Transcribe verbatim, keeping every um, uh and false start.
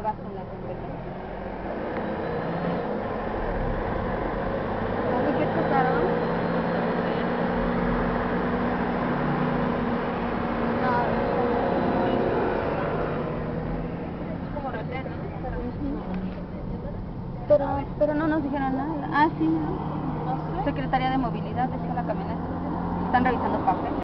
vas en la competencia. ¿Por qué chocaron? No, Es como retén, ¿no? pero, pero no nos dijeron nada. Ah, sí, ¿no? No sé. Secretaría de Movilidad, de hecho, la camioneta. Están revisando papeles.